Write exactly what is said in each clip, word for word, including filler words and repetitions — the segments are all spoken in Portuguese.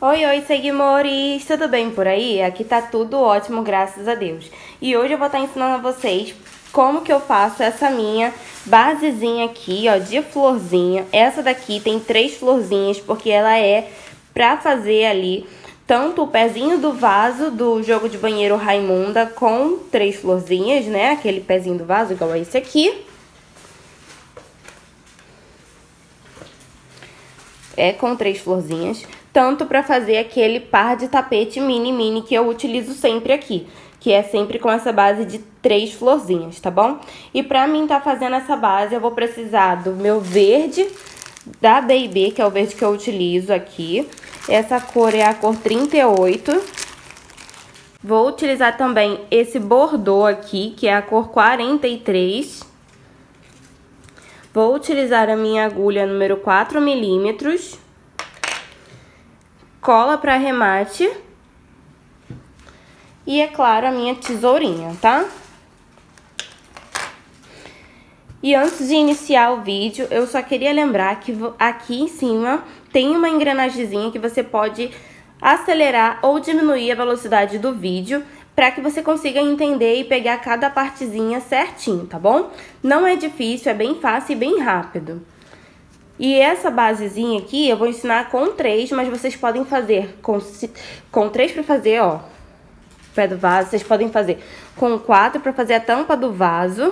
Oi, oi, seguimores! Tudo bem por aí? Aqui tá tudo ótimo, graças a Deus. E hoje eu vou estar ensinando a vocês como que eu faço essa minha basezinha aqui, ó, de florzinha. Essa daqui tem três florzinhas, porque ela é pra fazer ali tanto o pezinho do vaso do jogo de banheiro Raimunda com três florzinhas, né? Aquele pezinho do vaso igual a esse aqui. É com três florzinhas, tanto para fazer aquele par de tapete mini mini que eu utilizo sempre aqui, que é sempre com essa base de três florzinhas, tá bom? E pra mim tá fazendo essa base, eu vou precisar do meu verde da B e B, que é o verde que eu utilizo aqui. Essa cor é a cor trinta e oito. Vou utilizar também esse bordô aqui, que é a cor quarenta e três. Vou utilizar a minha agulha número quatro milímetros, cola para arremate e, é claro, a minha tesourinha, tá? E antes de iniciar o vídeo, eu só queria lembrar que aqui em cima tem uma engrenagemzinha que você pode acelerar ou diminuir a velocidade do vídeo, para que você consiga entender e pegar cada partezinha certinho, tá bom? Não é difícil, é bem fácil e bem rápido. E essa basezinha aqui eu vou ensinar com três, mas vocês podem fazer com, com três para fazer, ó, o pé do vaso. Vocês podem fazer com quatro para fazer a tampa do vaso.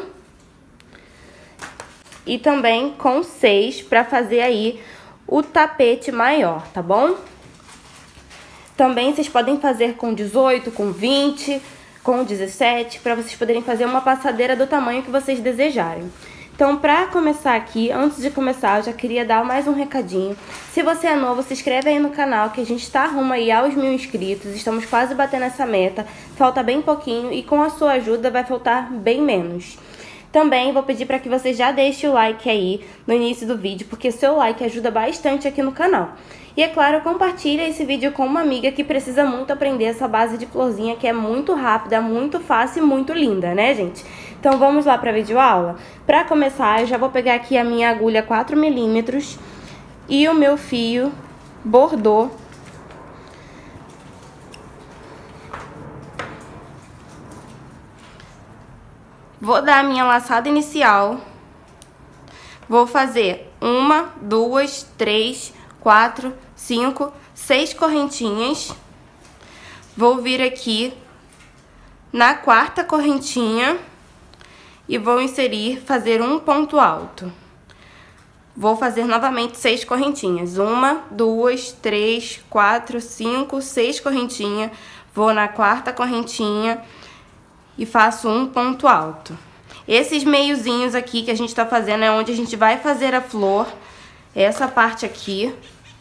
E também com seis para fazer aí o tapete maior, tá bom? Também vocês podem fazer com dezoito, com vinte, com dezessete, para vocês poderem fazer uma passadeira do tamanho que vocês desejarem. Então, para começar aqui, antes de começar, eu já queria dar mais um recadinho. Se você é novo, se inscreve aí no canal, que a gente está rumo aí aos mil inscritos. Estamos quase batendo essa meta, falta bem pouquinho e com a sua ajuda vai faltar bem menos. Também vou pedir para que você já deixe o like aí no início do vídeo, porque seu like ajuda bastante aqui no canal. E é claro, compartilha esse vídeo com uma amiga que precisa muito aprender essa base de florzinha, que é muito rápida, muito fácil e muito linda, né, gente? Então vamos lá para a videoaula? Para começar, eu já vou pegar aqui a minha agulha quatro milímetros e o meu fio bordô. Vou dar a minha laçada inicial. Vou fazer uma, duas, três, quatro, cinco, seis correntinhas. Vou vir aqui na quarta correntinha e vou inserir, fazer um ponto alto. Vou fazer novamente seis correntinhas. Uma, duas, três, quatro, cinco, seis correntinhas. Vou na quarta correntinha e faço um ponto alto. Esses meiozinhos aqui que a gente tá fazendo é onde a gente vai fazer a flor. Essa parte aqui.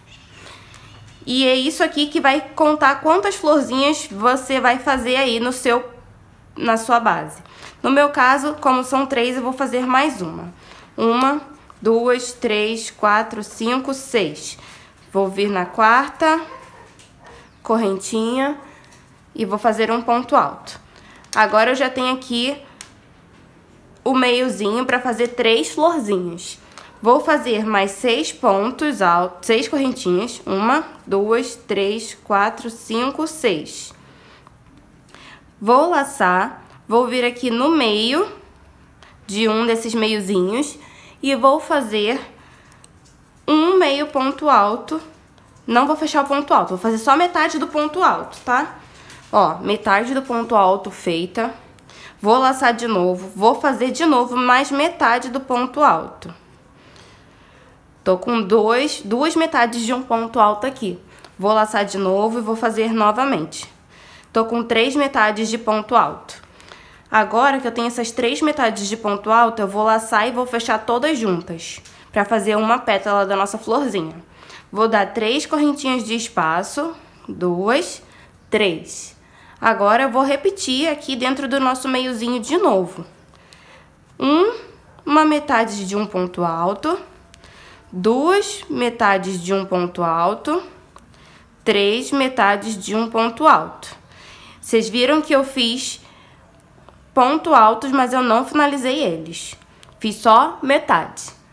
E é isso aqui que vai contar quantas florzinhas você vai fazer aí no seu, na sua base. No meu caso, como são três, eu vou fazer mais uma. Uma, duas, três, quatro, cinco, seis. Vou vir na quarta correntinha e vou fazer um ponto alto. Agora eu já tenho aqui o meiozinho para fazer três florzinhas. Vou fazer mais seis pontos altos, seis correntinhas. Uma, duas, três, quatro, cinco, seis. Vou laçar, vou vir aqui no meio de um desses meiozinhos e vou fazer um meio ponto alto. Não vou fechar o ponto alto, vou fazer só metade do ponto alto, tá? Ó, metade do ponto alto feita. Vou laçar de novo, vou fazer de novo mais metade do ponto alto. Tô com dois, duas metades de um ponto alto aqui. Vou laçar de novo e vou fazer novamente. Tô com três metades de ponto alto. Agora que eu tenho essas três metades de ponto alto, eu vou laçar e vou fechar todas juntas, pra fazer uma pétala da nossa florzinha. Vou dar três correntinhas de espaço, duas, três. Agora eu vou repetir aqui dentro do nosso meiozinho de novo. Um, uma metade de um ponto alto, duas metades de um ponto alto, três metades de um ponto alto. Vocês viram que eu fiz ponto altos, mas eu não finalizei eles. Fiz só metade. Então,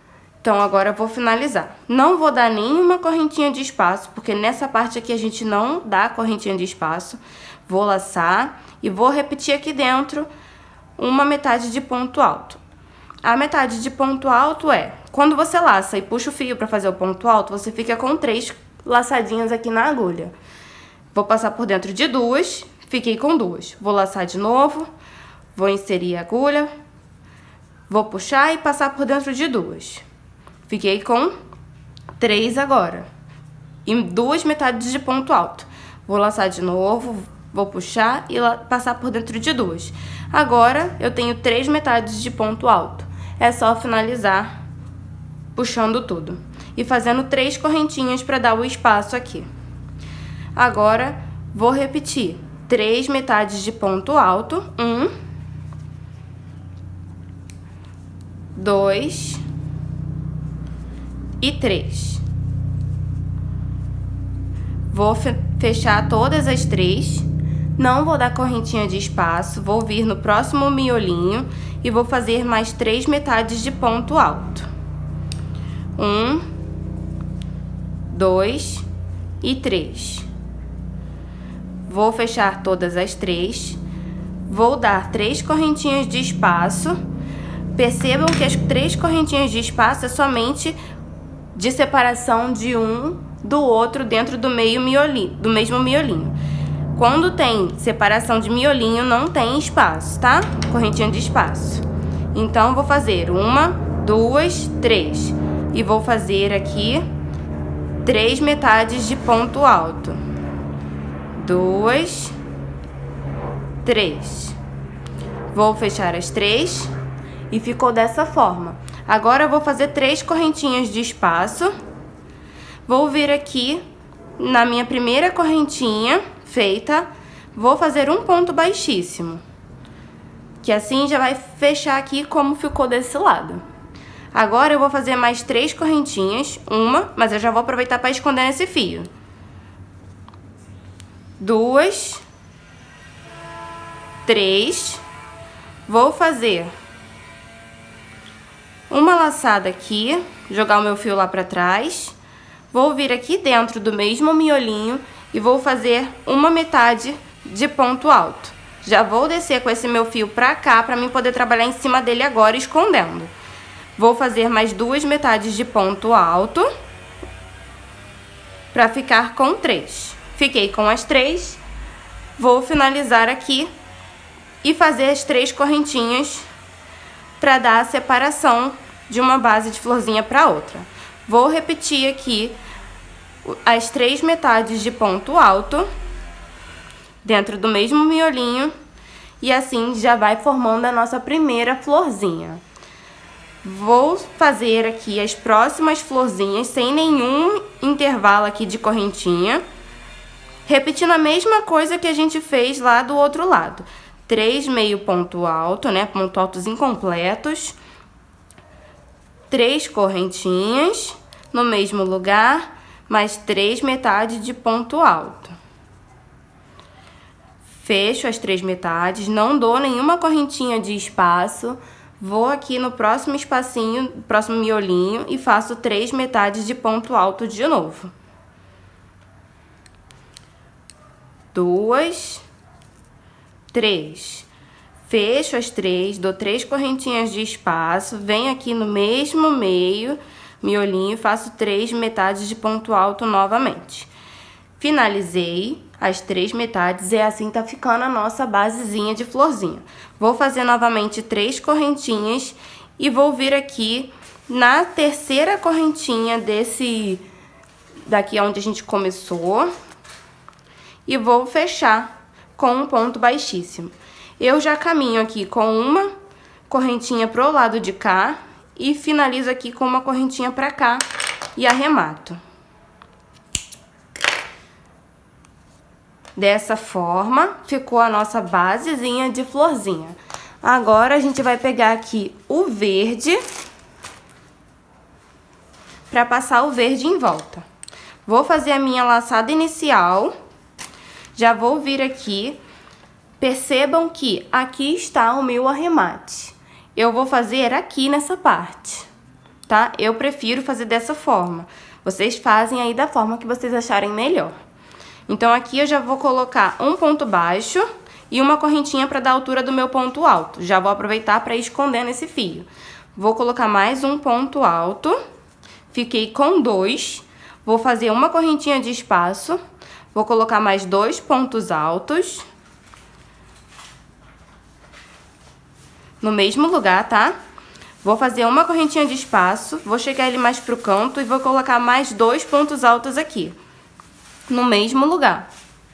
Então, agora eu vou finalizar. Não vou dar nenhuma correntinha de espaço, porque nessa parte aqui a gente não dá correntinha de espaço. Vou laçar e vou repetir aqui dentro uma metade de ponto alto. A metade de ponto alto é, quando você laça e puxa o fio para fazer o ponto alto, você fica com três laçadinhas aqui na agulha. Vou passar por dentro de duas, fiquei com duas. Vou laçar de novo, vou inserir a agulha, vou puxar e passar por dentro de duas. Fiquei com três agora. E duas metades de ponto alto. Vou laçar de novo, vou puxar e passar por dentro de duas. Agora, eu tenho três metades de ponto alto. É só finalizar puxando tudo. E fazendo três correntinhas para dar o espaço aqui. Agora, vou repetir. Três metades de ponto alto. Um. Dois. E três. Vou fechar todas as três. Não vou dar correntinha de espaço. Vou vir no próximo miolinho e vou fazer mais três metades de ponto alto. Um, dois e três. Vou fechar todas as três. Vou dar três correntinhas de espaço. Percebam que as três correntinhas de espaço é somente de separação de um do outro dentro do meio miolinho, do mesmo miolinho. Quando tem separação de miolinho, não tem espaço, tá? Correntinha de espaço. Então, vou fazer uma, duas, três. E vou fazer aqui três metades de ponto alto. Duas, três. Vou fechar as três e ficou dessa forma. Agora, eu vou fazer três correntinhas de espaço. Vou vir aqui na minha primeira correntinha feita, vou fazer um ponto baixíssimo, que assim já vai fechar aqui como ficou desse lado. Agora eu vou fazer mais três correntinhas, uma, mas eu já vou aproveitar para esconder nesse fio. Duas, três, vou fazer uma laçada aqui, jogar o meu fio lá para trás, vou vir aqui dentro do mesmo miolinho e vou fazer uma metade de ponto alto. Já vou descer com esse meu fio pra cá, pra mim poder trabalhar em cima dele agora, escondendo. Vou fazer mais duas metades de ponto alto, pra ficar com três. Fiquei com as três, vou finalizar aqui e fazer as três correntinhas pra dar a separação de uma base de florzinha pra outra. Vou repetir aqui as três metades de ponto alto dentro do mesmo miolinho e assim já vai formando a nossa primeira florzinha. Vou fazer aqui as próximas florzinhas sem nenhum intervalo aqui de correntinha, repetindo a mesma coisa que a gente fez lá do outro lado. Três meio ponto alto, né? Ponto altos incompletos. Três correntinhas no mesmo lugar, mais três metades de ponto alto. Fecho as três metades, não dou nenhuma correntinha de espaço. Vou aqui no próximo espacinho, próximo miolinho e faço três metades de ponto alto de novo. Duas, três. Fecho as três, dou três correntinhas de espaço, venho aqui no mesmo meio miolinho e faço três metades de ponto alto novamente. Finalizei as três metades e assim tá ficando a nossa basezinha de florzinha. Vou fazer novamente três correntinhas e vou vir aqui na terceira correntinha desse daqui onde a gente começou e vou fechar com um ponto baixíssimo. Eu já caminho aqui com uma correntinha pro lado de cá e finalizo aqui com uma correntinha pra cá e arremato. Dessa forma, ficou a nossa basezinha de florzinha. Agora, a gente vai pegar aqui o verde pra passar o verde em volta. Vou fazer a minha laçada inicial. Já vou vir aqui. Percebam que aqui está o meu arremate. Eu vou fazer aqui nessa parte. tá? Eu prefiro fazer dessa forma. Vocês fazem aí da forma que vocês acharem melhor. Então, aqui eu já vou colocar um ponto baixo e uma correntinha para dar a altura do meu ponto alto. Já vou aproveitar para ir escondendo esse fio. Vou colocar mais um ponto alto. Fiquei com dois. Vou fazer uma correntinha de espaço. Vou colocar mais dois pontos altos. No mesmo lugar, tá? Vou fazer uma correntinha de espaço. Vou chegar ele mais pro canto e vou colocar mais dois pontos altos aqui. No mesmo lugar.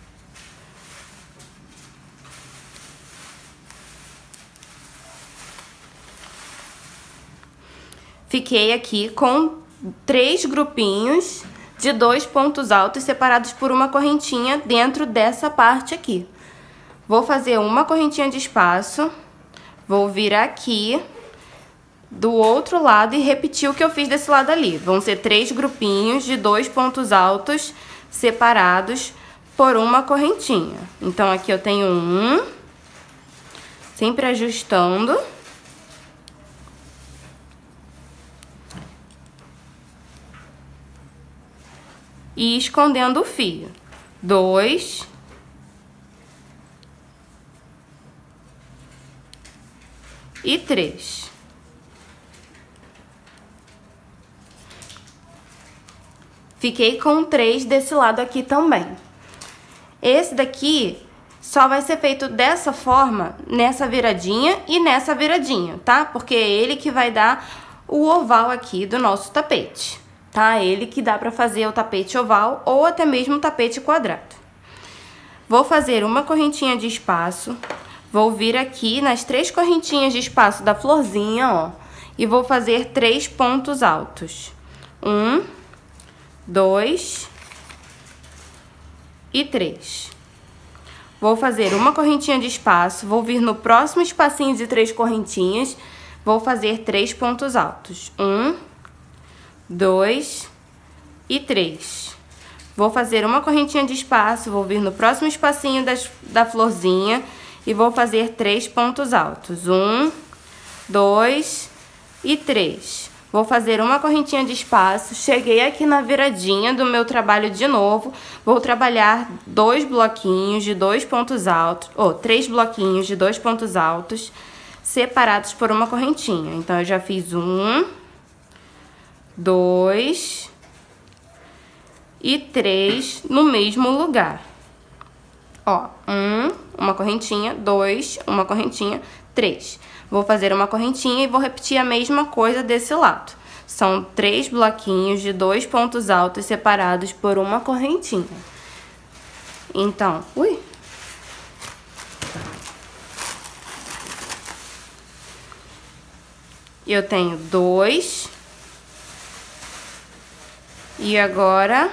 Fiquei aqui com três grupinhos de dois pontos altos separados por uma correntinha dentro dessa parte aqui. Vou fazer uma correntinha de espaço, vou vir aqui do outro lado e repetir o que eu fiz desse lado ali. Vão ser três grupinhos de dois pontos altos separados por uma correntinha. Então, aqui eu tenho um, sempre ajustando. E escondendo o fio. Dois. E três. Fiquei com três desse lado aqui também. Esse daqui só vai ser feito dessa forma, nessa viradinha e nessa viradinha, tá? Porque é ele que vai dar o oval aqui do nosso tapete, tá? É ele que dá pra fazer o tapete oval ou até mesmo o tapete quadrado. Vou fazer uma correntinha de espaço, vou vir aqui nas três correntinhas de espaço da florzinha, ó, e vou fazer três pontos altos. Um, dois e três. Vou fazer uma correntinha de espaço, vou vir no próximo espacinho de três correntinhas, vou fazer três pontos altos. Um, dois e três. Vou fazer uma correntinha de espaço, vou vir no próximo espacinho das, da florzinha e vou fazer três pontos altos. Um, dois e três. Vou fazer uma correntinha de espaço, cheguei aqui na viradinha do meu trabalho de novo, vou trabalhar dois bloquinhos de dois pontos altos, ou três bloquinhos de dois pontos altos, separados por uma correntinha. Então, eu já fiz um, dois e três no mesmo lugar. Ó, um, uma correntinha, dois, uma correntinha, três. Vou fazer uma correntinha e vou repetir a mesma coisa desse lado. São três bloquinhos de dois pontos altos separados por uma correntinha. Então, ui. Eu tenho dois. E agora,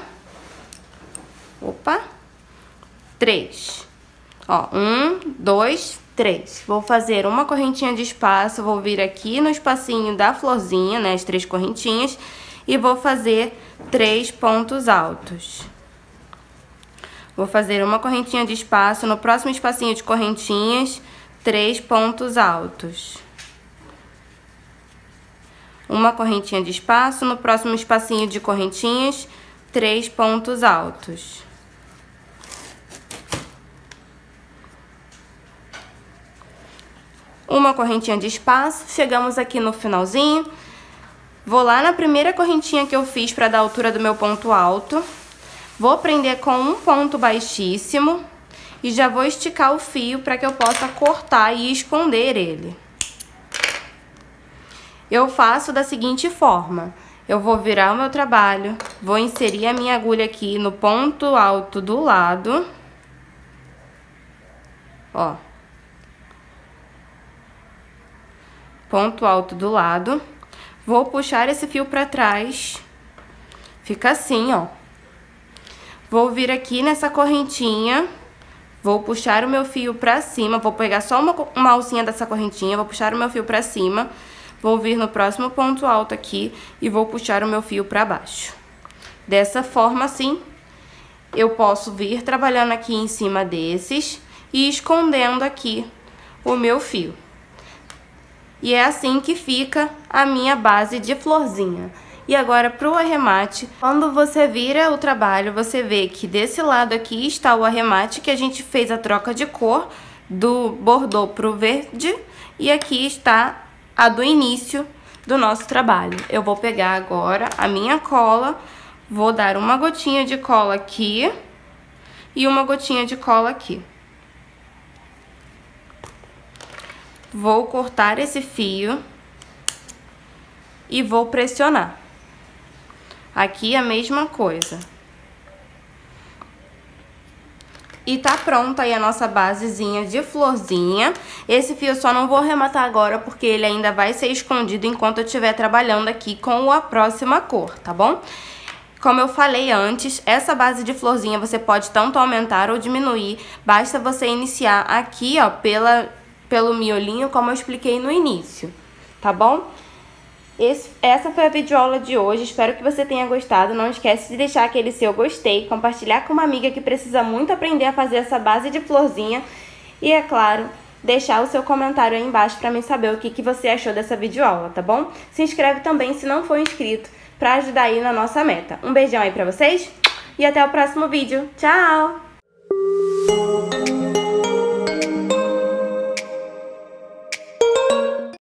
opa, três. Ó, um, dois, três. Vou fazer uma correntinha de espaço, vou vir aqui no espacinho da florzinha, né, as três correntinhas, e vou fazer três pontos altos. Vou fazer uma correntinha de espaço, no próximo espacinho de correntinhas, três pontos altos. Uma correntinha de espaço, no próximo espacinho de correntinhas, três pontos altos. Uma correntinha de espaço, chegamos aqui no finalzinho. Vou lá na primeira correntinha que eu fiz para dar a altura do meu ponto alto. Vou prender com um ponto baixíssimo e já vou esticar o fio para que eu possa cortar e esconder ele. Eu faço da seguinte forma: eu vou virar o meu trabalho, vou inserir a minha agulha aqui no ponto alto do lado. Ó. Ponto alto do lado. Vou puxar esse fio pra trás. Fica assim, ó. Vou vir aqui nessa correntinha. Vou puxar o meu fio pra cima. Vou pegar só uma, uma alcinha dessa correntinha. Vou puxar o meu fio pra cima. Vou vir no próximo ponto alto aqui. E vou puxar o meu fio pra baixo. Dessa forma, assim, eu posso vir trabalhando aqui em cima desses. E escondendo aqui o meu fio. E é assim que fica a minha base de florzinha. E agora pro arremate, quando você vira o trabalho, você vê que desse lado aqui está o arremate, que a gente fez a troca de cor do bordô pro verde. E aqui está a do início do nosso trabalho. Eu vou pegar agora a minha cola, vou dar uma gotinha de cola aqui e uma gotinha de cola aqui. Vou cortar esse fio e vou pressionar. Aqui a mesma coisa. E tá pronta aí a nossa basezinha de florzinha. Esse fio eu só não vou arrematar agora, porque ele ainda vai ser escondido enquanto eu estiver trabalhando aqui com a próxima cor, tá bom? Como eu falei antes, essa base de florzinha você pode tanto aumentar ou diminuir. Basta você iniciar aqui, ó, pela, pelo miolinho, como eu expliquei no início, tá bom? Esse, essa foi a videoaula de hoje, espero que você tenha gostado. Não esquece de deixar aquele seu gostei, compartilhar com uma amiga que precisa muito aprender a fazer essa base de florzinha. E, é claro, deixar o seu comentário aí embaixo para mim saber o que, que você achou dessa videoaula, tá bom? Se inscreve também se não for inscrito, para ajudar aí na nossa meta. Um beijão aí pra vocês e até o próximo vídeo. Tchau!